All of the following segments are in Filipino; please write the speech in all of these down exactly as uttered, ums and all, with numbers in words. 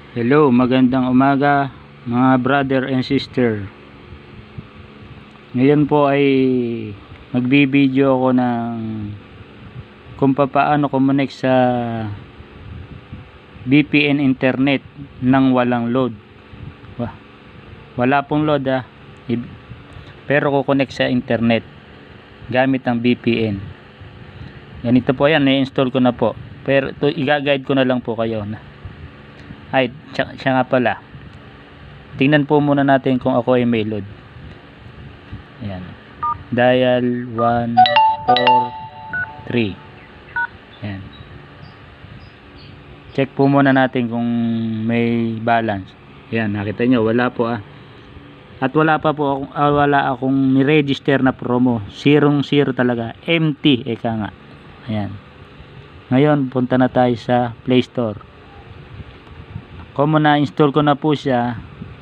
Hello, magandang umaga mga brother and sister. Ngayon po ay magbibideo ako ng kung paano kumonek sa V P N internet nang walang load. Wala pong load ah, pero kukonek sa internet gamit ang V P N. Ganito po yan, na-install ko na po, pero ito i-guide ko na lang po kayo na. Ay, siya, siya nga pala, tingnan po muna natin kung ako ay may load. Ayan, dial one four three. Ayan, check po muna natin kung may balance. Ayan, nakita nyo wala po ah, at wala pa po akong, ah, wala akong ni-register na promo, zero zero talaga, empty eka nga. Ayan, ngayon punta na tayo sa Play Store. Kung na-install ko na po siya,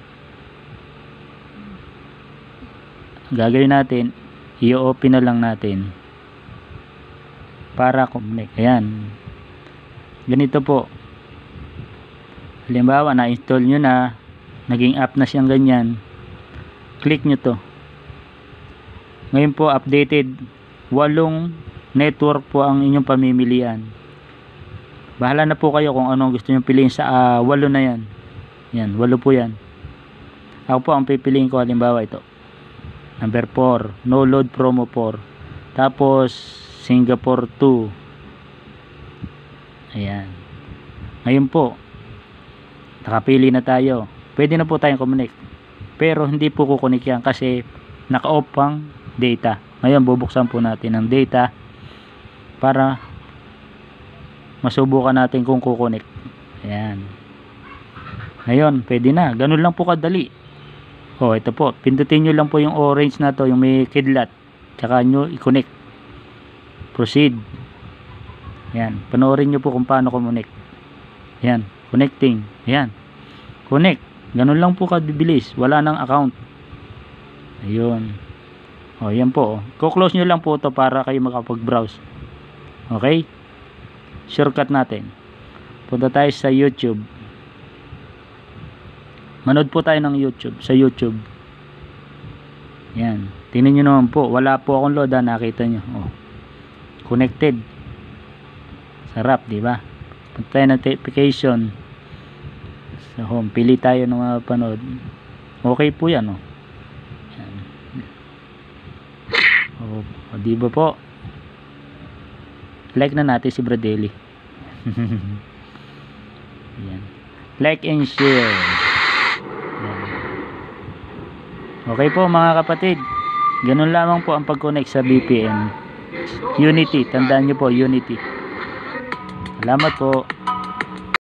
gagawin natin, i-open na lang natin para connect. Ayan, ganito po. Halimbawa na-install nyo na, naging app na siyang ganyan, click nyo to. Ngayon po updated, walong network po ang inyong pamimilian. Bahala na po kayo kung anong gusto nyo piliin sa uh, walo na yan. Yan, walo po yan. Ako po ang pipiliin ko, halimbawa ito, number four, no load promo four, tapos Singapore two. Ayan, ngayon po nakapili na tayo, pwede na po tayong connect, pero hindi po kukunik yan kasi naka-off ang data. Ngayon bubuksan po natin ang data para masubukan natin kung kukunik. Ayan, ngayon pwede na, ganun lang po kadali. Oh, ito po, pindutin nyo lang po yung orange na to, yung may kidlat, tsaka nyo i-connect, proceed. Ayan, panoorin nyo po kung paano kumonek. Ayan, connecting. Ayan, connect, ganun lang po kadibilis, wala nang account. Ayun, oh, yan po, oh. Ko-close nyo lang po to para kayo makapag-browse. Okay, shortcut natin, punta tayo sa YouTube, manood po tayo ng YouTube, sa YouTube. Yan, tingnan nyo naman po, wala po akong load ha, nakita nyo, oh, connected, sarap diba? Punta tayo ng notification sa home, pili tayo ng mga panood, okay po yan, oh. Yan. Oh, oh, diba po, like na natin si Bradley. Yan, like and share. Yan. Okay po mga kapatid, ganun lamang po ang pag-connect sa V P N. Unity, tandaan nyo po, Unity. Salamat po.